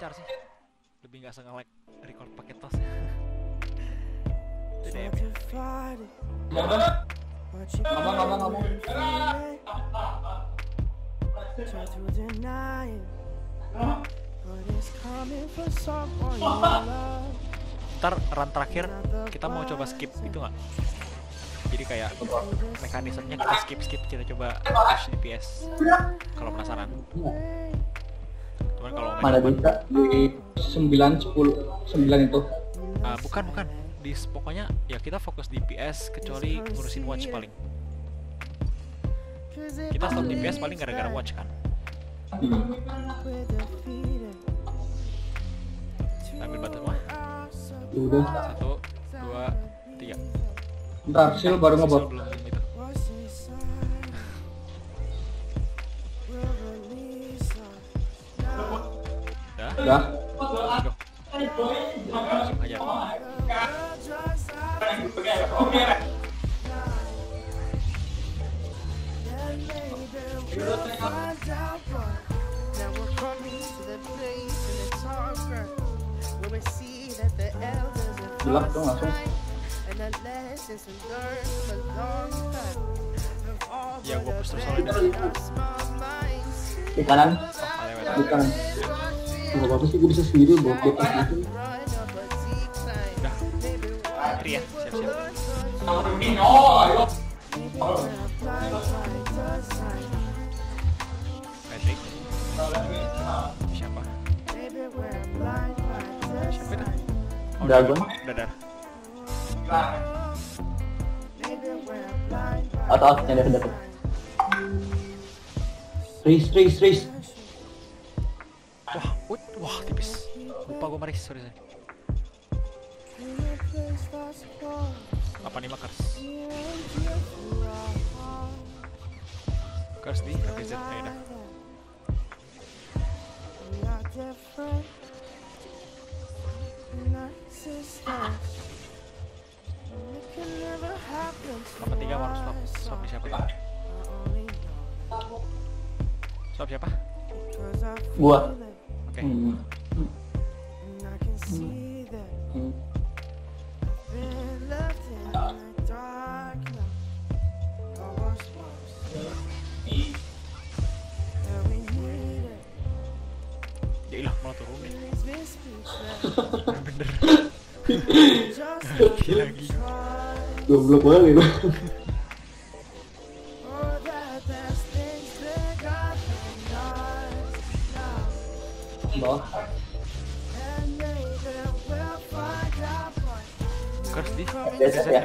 lancar sih. Lebih nggak nge-lag record pakai tos. Itu DM ya. Ya udah. Ngomong. Ntar run terakhir kita mau coba skip itu nggak? Jadi kayak mekanismenya kita skip kita coba push DPS kalau penasaran. Cuman kalau Mana bisa di 9, 10, 9 itu. bukan di pokoknya ya kita fokus DPS kecuali ngurusin watch paling. Kita stop DPS paling gara-gara watch kan. Ambil batu mah. Udah. 1, 2, 3. Bentar, Sil baru ngebot. Belum itu. Udah. Go. Langsung aja. Gelap dong langsung. Ya gua push terus soalnya. Di kanan. Lewat. Di kanan. Gak apa-apa sih, gue bisa sendiri bawa dia pas gitu. Udah. Tri ya, siap-siap. Patrick. Siapa? Siapa itu? Dragon. Dadar. Atau nyadar dapet. Race. Wah, tipis. Lupa gue maris, sorry. 85 Kars. Kars di KPZ, ya udah. Apa 3 mau stop? Stop di siapa ya? Stop siapa? Gua. Oke. Ya ilah, malah turun nih. Bener. Lagi. Goblok banget itu. Bawah. Kars di Biasa ya.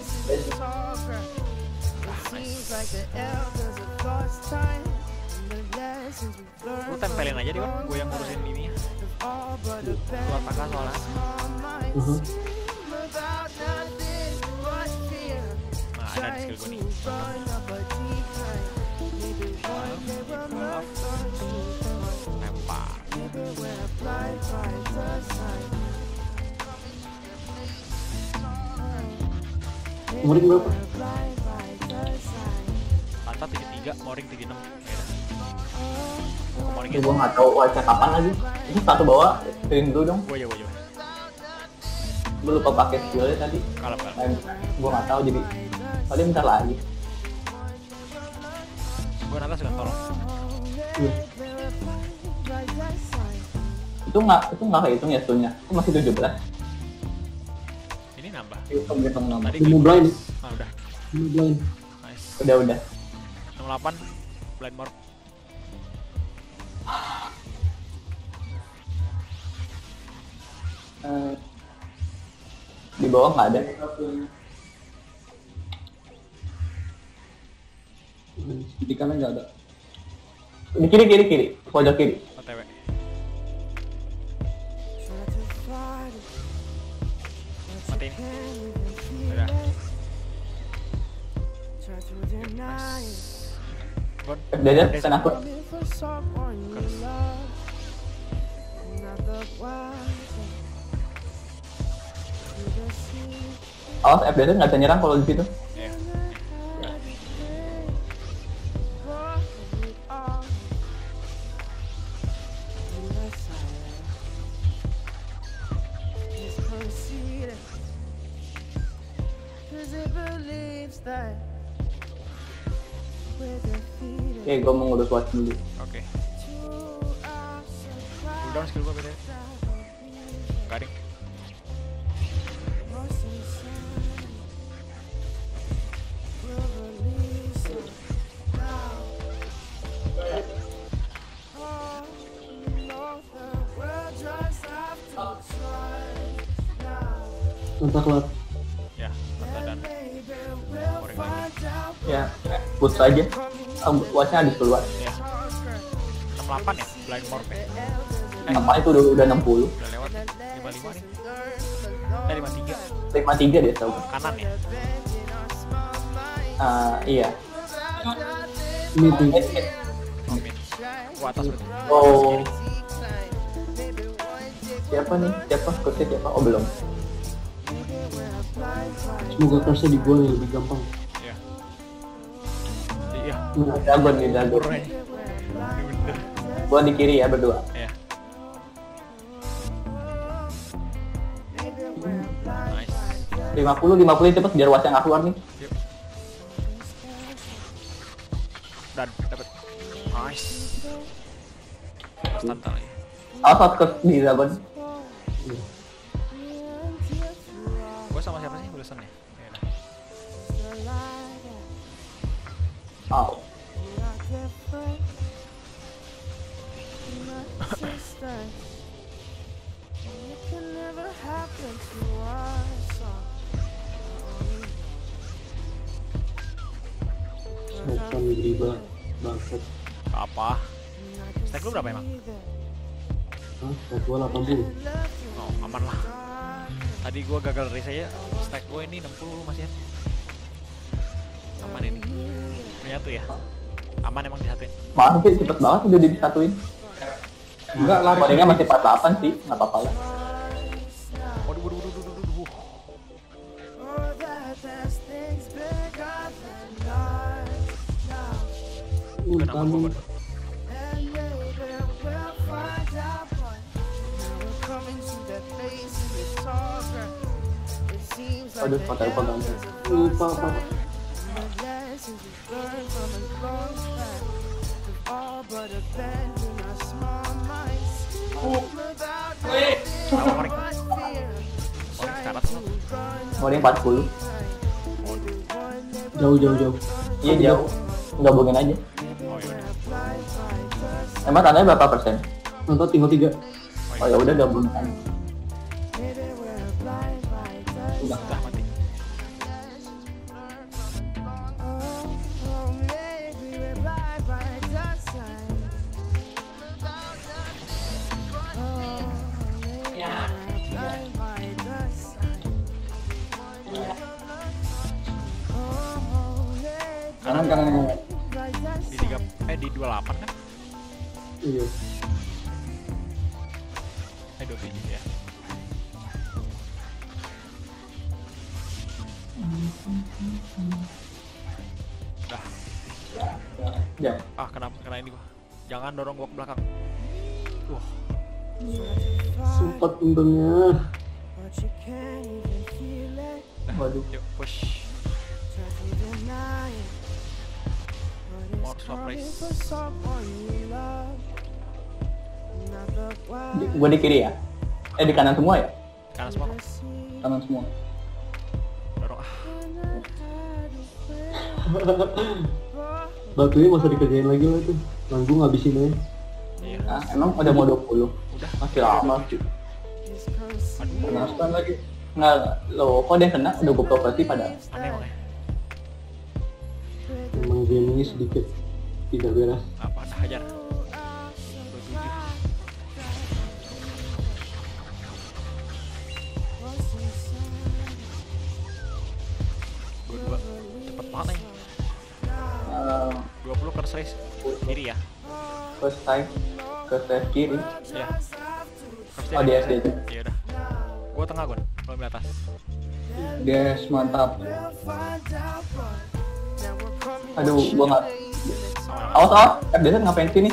Lu tempelin aja deh, gue yang ngurusin ini ya. Keluar tangga soalnya. Nah, ada di skill gue nih. Lempar. Umurnya berapa? Tanta 73, Moring 36. Moring Gua nggak tahu wajah kapan lagi. Itu satu bawa, kirim dulu dong. Gue. Gue lupa pakai skillnya tadi. Kalap. Gue nggak tahu jadi. Paling bentar lagi. Gue nanti suka tolong. Iya. Itu nggak kehitung ya stunnya. Itu masih 17. Ini nambah. Hitung nambah. Tadi Ilmu blind. udah. Ilmu blind. Nice. Udah. 68 blind mark. Di bawah nggak ada. Di kanan nggak ada. Di kiri, pojok kiri. OTW. Matiin. Udah. Gon. Udah, pesan aku. Awas, FDS nggak bisa nyerang kalau di situ. Iya. Oke, gue mau ngurus watch dulu. Oke. Cooldown skill gua beda. Enggak ding. Entah kelar. Ya, mata dan boring lagi. Ya, push aja. Watchnya habis keluar. Ya. 68 ya, blind morph ya. Apa itu udah 60? Udah lewat 55 nih. 53 53 dia tahu. kanan ya. Iya. Ini tuh. Oh, mid. Gua atas berarti. Oh. Siapa nih? Siapa? Coachnya siapa? Oh belum. Semoga curse di gua nih lebih gampang. Iya. Iya. Dragon nih, Dragon. Burung aja. Bener. Gua di kiri ya berdua. Iya. Nice. 50 cepet biar watchnya nggak keluar nih. Yuk. Dan dapat. Nice. Stun lagi. Awas shortcut di Dragon. Gua sama siapa sih urusan ya? Ya udah. Oh. Setan riba bangsat. Apa? Stack lu berapa emang? Hah? Stack gua 80. Oh, aman lah. Tadi gua gagal race aja. Stack gua ini 60 masih ya. Aman ini. Menyatu ya. Aman emang disatuin. Maaf sih cepet banget udah disatuin. Enggak, laringnya masih 48 sih, nggak apa-apa lah. Waduh, waduh, waduh, waduh, waduh. Kenapa Kamu gua Aduh, pakai pegang. lupa apa? Kenapa Moring? Moring sekarat lu. Mau 40. Jauh. Iya jauh. Gabungin aja. Oh yaudah. Emang tandanya berapa persen? Nonton tinggal 3. Oh ya udah gabungin aja. Udah mati. Kanan. Di 28 kan? Iya. 27 ya. Dah. Ya. Kena ini gua. Jangan dorong gua ke belakang. Sempat untungnya. Waduh. Yuk push. More surprise. Gua di kiri ya? Di kanan semua ya? Kanan semua. Kanan semua. Dorong Batunya masa dikerjain lagi lah tuh. Nanggung ngabisin aja. Iya. Nah, emang udah mau 20. Udah. Masih lama cuy. Aduh. Kena stun lagi. Nggak, lo kok dia kena? Udah gue properti pada. Aneh emang ya. Emang game ini sedikit tidak beres. Apa dah hajar. 27. Dua cepet banget nih. 20 curse race kiri ya. First time ke save kiri. Ya. Oh di SD itu. Ya udah. Gua tengah Gon, lo di atas. Yes, mantap. Aduh, gua nggak. Awas. Biasa ngapain sih nih?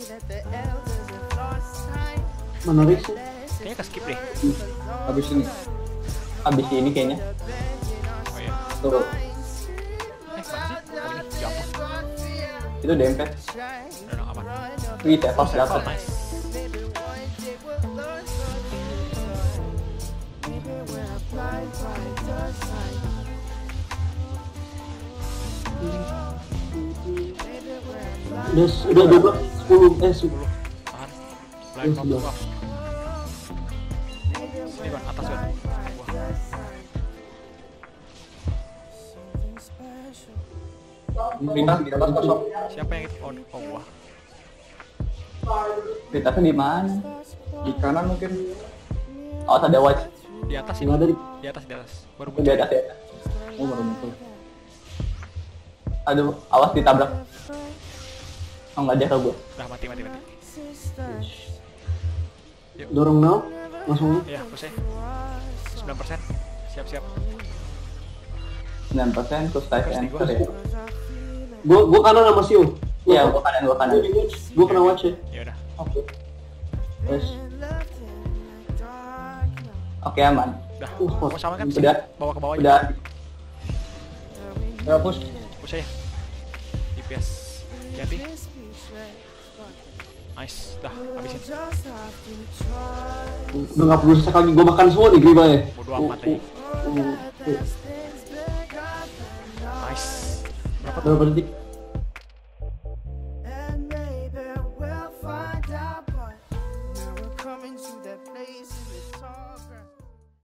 Menarik sih. Kayaknya ke skip deh. Habis ini kayaknya. Oh iya. Tuh. Itu dempet. Udah dong, aman. Wih, tetos dapat. Nice. Udah 12, 10, 10. Tahan. Blind Yes, pop udah. off. Sini Ban, atas Ban. Wah, Lintas di atas kosong. siapa yang itu? Oh gua. Lintasnya di mana? Di kanan mungkin. Oh, ada watch. Di atas ini. Nggak ada di Di atas, di atas. Baru Di muncul. atas ya. Oh baru muncul. Aduh, awas ditabrak. Oh, nggak dia ke gue. Udah mati. dorong now, langsung. Iya, push 9%. Siap. 9% terus type Terus di enter gua. ya. Gua kanan sama Sio. Iya, gua kanan. Gua kena watch ya. Ya udah. Oke. Terus. Oke, aman. Udah. Hot. Mau sama kan? Udah. Bawa ke bawah aja. Udah. Ya push. Push aja. DPS. Ganti. Nice. Dah, habisin. Udah nggak perlu sesak lagi. Gua makan semua nih Griba ya. Bodo amat aja. Nice. Berapa tuh? Berapa detik?